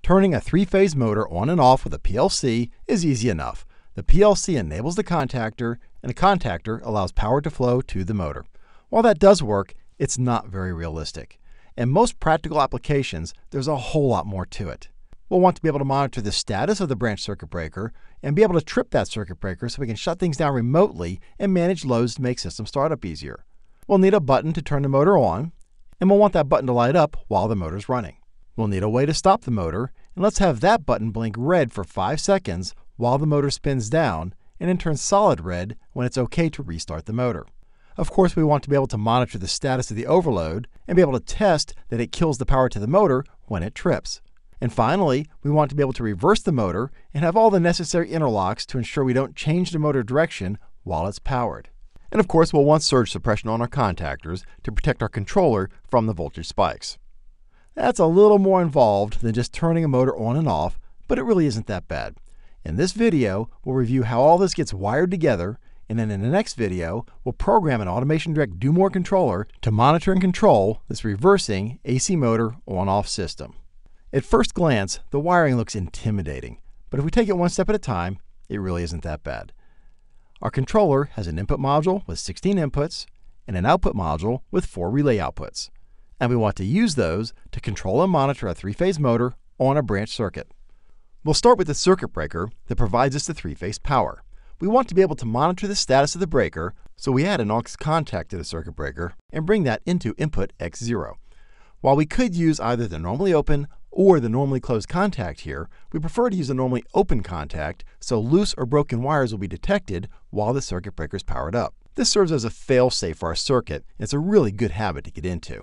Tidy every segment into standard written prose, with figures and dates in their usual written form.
Turning a three-phase motor on and off with a PLC is easy enough. The PLC enables the contactor, and the contactor allows power to flow to the motor. While that does work, it's not very realistic. In most practical applications, there's a whole lot more to it. We'll want to be able to monitor the status of the branch circuit breaker and be able to trip that circuit breaker so we can shut things down remotely and manage loads to make system startup easier. We'll need a button to turn the motor on, and we'll want that button to light up while the motor's running. We'll need a way to stop the motor, and let's have that button blink red for 5 seconds while the motor spins down, and then turn solid red when it's okay to restart the motor. Of course, we want to be able to monitor the status of the overload and be able to test that it kills the power to the motor when it trips. And finally, we want to be able to reverse the motor and have all the necessary interlocks to ensure we don't change the motor direction while it's powered. And of course, we'll want surge suppression on our contactors to protect our controller from the voltage spikes. That's a little more involved than just turning a motor on and off, but it really isn't that bad. In this video, we'll review how all this gets wired together, and then in the next video, we'll program an AutomationDirect Do-more controller to monitor and control this reversing AC motor on-off system. At first glance, the wiring looks intimidating, but if we take it one step at a time, it really isn't that bad. Our controller has an input module with 16 inputs and an output module with 4 relay outputs. And we want to use those to control and monitor a three-phase motor on a branch circuit. We'll start with the circuit breaker that provides us the three-phase power. We want to be able to monitor the status of the breaker, so we add an aux contact to the circuit breaker and bring that into input X0. While we could use either the normally open or the normally closed contact here, we prefer to use the normally open contact so loose or broken wires will be detected while the circuit breaker is powered up. This serves as a fail-safe for our circuit, and it's a really good habit to get into.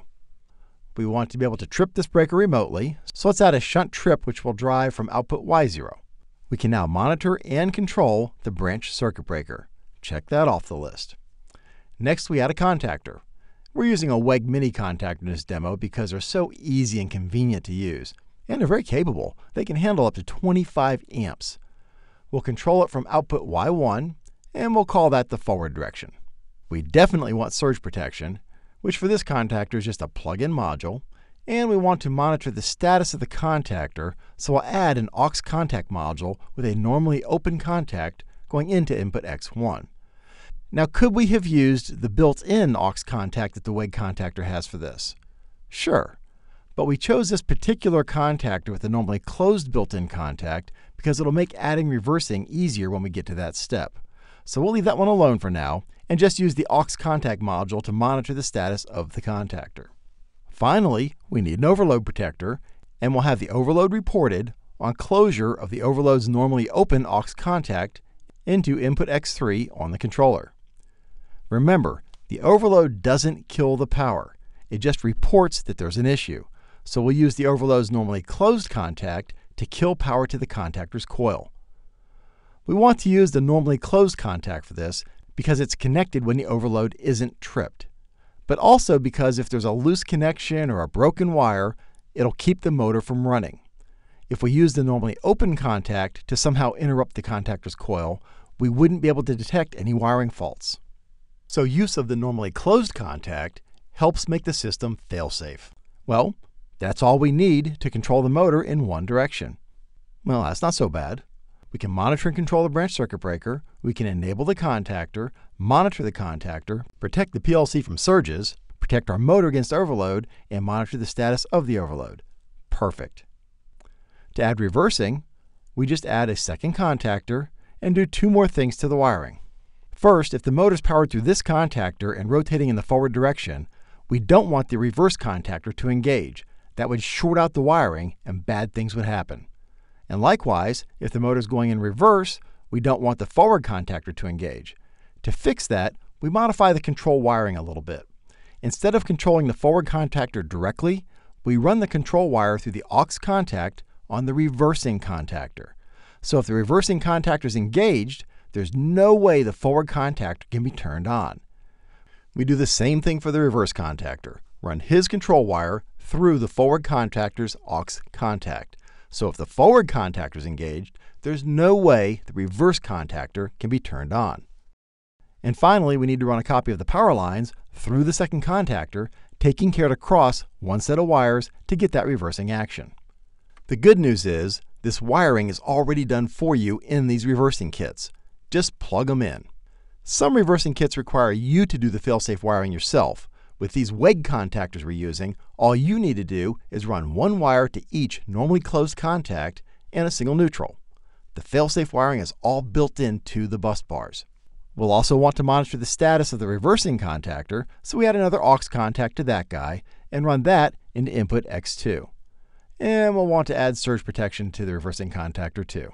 We want to be able to trip this breaker remotely, so let's add a shunt trip which will drive from output Y0. We can now monitor and control the branch circuit breaker. Check that off the list. Next, we add a contactor. We're using a WEG mini contactor in this demo because they're so easy and convenient to use, and they're very capable. They can handle up to 25 amps. We'll control it from output Y1, and we'll call that the forward direction. We definitely want surge protection, which for this contactor is just a plug-in module, and we want to monitor the status of the contactor, so we'll add an aux contact module with a normally open contact going into input X1. Now, could we have used the built-in aux contact that the WEG contactor has for this? Sure, but we chose this particular contactor with the normally closed built-in contact because it'll make adding reversing easier when we get to that step. So we'll leave that one alone for now and just use the aux contact module to monitor the status of the contactor. Finally, we need an overload protector, and we'll have the overload reported on closure of the overload's normally open aux contact into input X3 on the controller. Remember, the overload doesn't kill the power. It just reports that there's an issue. So we'll use the overload's normally closed contact to kill power to the contactor's coil. We want to use the normally closed contact for this because it's connected when the overload isn't tripped, but also because if there's a loose connection or a broken wire, it'll keep the motor from running. If we use the normally open contact to somehow interrupt the contactor's coil, we wouldn't be able to detect any wiring faults. So use of the normally closed contact helps make the system fail-safe. Well, that's all we need to control the motor in one direction. Well, that's not so bad. We can monitor and control the branch circuit breaker, we can enable the contactor, monitor the contactor, protect the PLC from surges, protect our motor against overload, and monitor the status of the overload. Perfect. To add reversing, we just add a second contactor and do 2 more things to the wiring. First, if the motor is powered through this contactor and rotating in the forward direction, we don't want the reverse contactor to engage. That would short out the wiring and bad things would happen. And likewise, if the motor is going in reverse, we don't want the forward contactor to engage. To fix that, we modify the control wiring a little bit. Instead of controlling the forward contactor directly, we run the control wire through the aux contact on the reversing contactor. So if the reversing contactor is engaged, there's no way the forward contactor can be turned on. We do the same thing for the reverse contactor. Run his control wire through the forward contactor's aux contact. So if the forward contactor is engaged, there's no way the reverse contactor can be turned on. And finally, we need to run a copy of the power lines through the second contactor, taking care to cross one set of wires to get that reversing action. The good news is this wiring is already done for you in these reversing kits. Just plug them in. Some reversing kits require you to do the fail-safe wiring yourself. With these WEG contactors we're using, all you need to do is run one wire to each normally closed contact and a single neutral. The fail-safe wiring is all built into the bus bars. We'll also want to monitor the status of the reversing contactor, so we add another aux contact to that guy and run that into input X2. And we'll want to add surge protection to the reversing contactor too.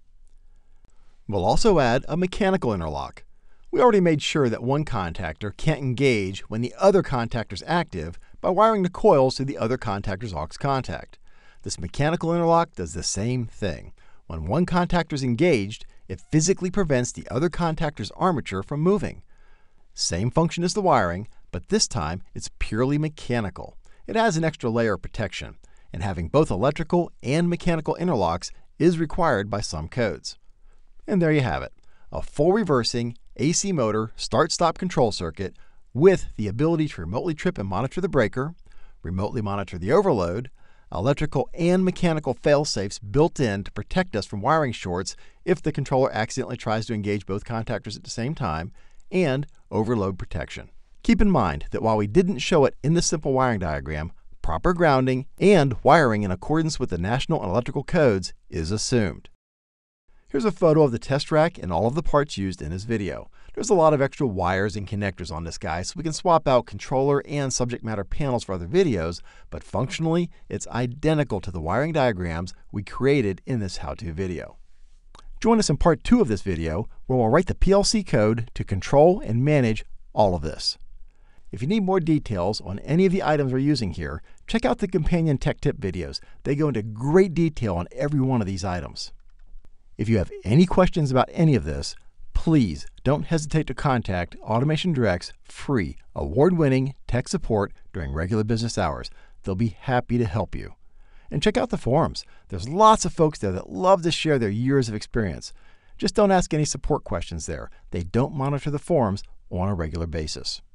We'll also add a mechanical interlock. We already made sure that one contactor can't engage when the other contactor is active by wiring the coils to the other contactor's aux contact. This mechanical interlock does the same thing. When one contactor is engaged, it physically prevents the other contactor's armature from moving. Same function as the wiring, but this time it's purely mechanical. It adds an extra layer of protection, and having both electrical and mechanical interlocks is required by some codes. And there you have it, a full reversing AC motor start-stop control circuit with the ability to remotely trip and monitor the breaker, remotely monitor the overload, electrical and mechanical fail-safes built in to protect us from wiring shorts if the controller accidentally tries to engage both contactors at the same time, and overload protection. Keep in mind that while we didn't show it in the simple wiring diagram, proper grounding and wiring in accordance with the national and electrical codes is assumed. Here's a photo of the test rack and all of the parts used in this video. There's a lot of extra wires and connectors on this guy, so we can swap out controller and subject matter panels for other videos, but functionally, it's identical to the wiring diagrams we created in this how-to video. Join us in part 2 of this video, where we'll write the PLC code to control and manage all of this. If you need more details on any of the items we're using here, check out the companion tech tip videos. They go into great detail on every one of these items. If you have any questions about any of this, please don't hesitate to contact Automation Direct's free, award-winning tech support during regular business hours. They'll be happy to help you. And check out the forums. There's lots of folks there that love to share their years of experience. Just don't ask any support questions there. They don't monitor the forums on a regular basis.